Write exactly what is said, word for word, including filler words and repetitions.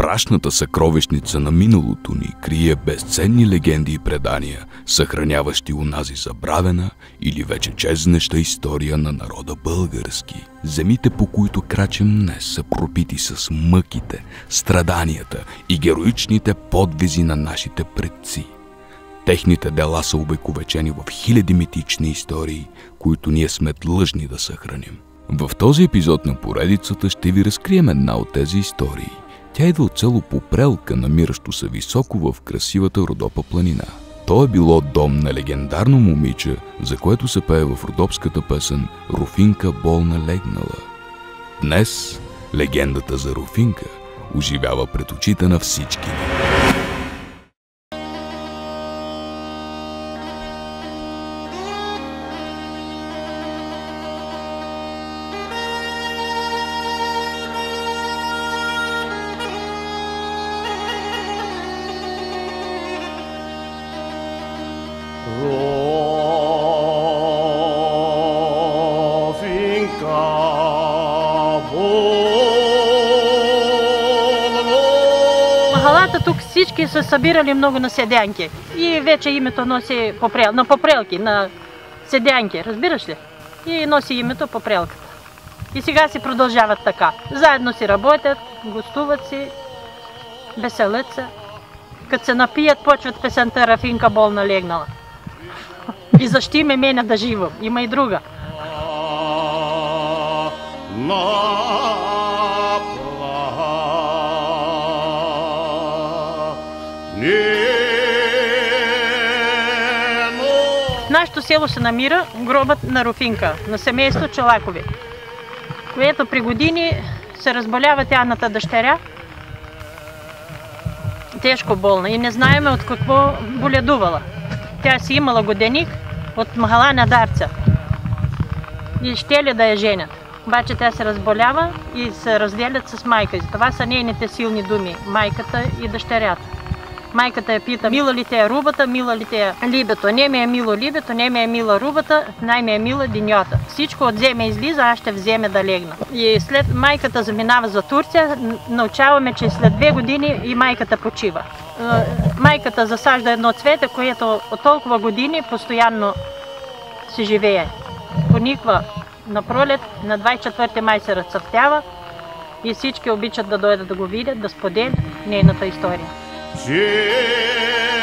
страшната съкровищница на миналото ни крие безценни легенди и предания, съхраняващи онази забравена или вече чезнеща история на народа български. Земите, по които крачим днес, са пропити с мъките, страданията и героичните подвизи на нашите предци. Техните дела са увековечени в хиляди митични истории, които ние сме длъжни да съхраним. В този епизод на поредицата ще ви разкрием една от тези истории. Тя идва от село Попрелка, намиращо се високо в красивата Родопа планина. То е било дом на легендарно момиче, за което се пее в родопската песен "Руфинка болна легнала". Днес легендата за Руфинка оживява пред очите на всички. Махалата тук всички са събирали много на седянки и вече името носи попрел, на попрелки, на седянки, разбираш ли? И носи името Попрелката. И сега си продължават така. Заедно си работят, гостуват си, веселят се. Като се напият, почват песента "Руфинка болна легнала". И защи ме мене да живам. Има и друга. В нашето село се намира гробът на Руфинка, на семейство Чолакови, което при години се разболява тяхната дъщеря, тежко болна, и не знаеме от какво боледувала. Тя си имала годеник от махала на Дарца и щели да я женят. Обаче тя се разболява и се разделят с майка. Това са нейните силни думи, майката и дъщерята. Майката я пита: "Мила ли те е рубата, мила ли те е либето? Не ми е мило либето, не ми е мила рубата, най ми е мила денята. Всичко от земя излиза, аз ще вземе да легна." И след майката заминава за Турция, научаваме, че след две години и майката почива. Майката засажда едно цвете, което от толкова години постоянно си живее. Пониква на пролет, на двадесет и четвърти май се разцъфтява и всички обичат да дойдат да го видят, да споделят нейната история. Yeah.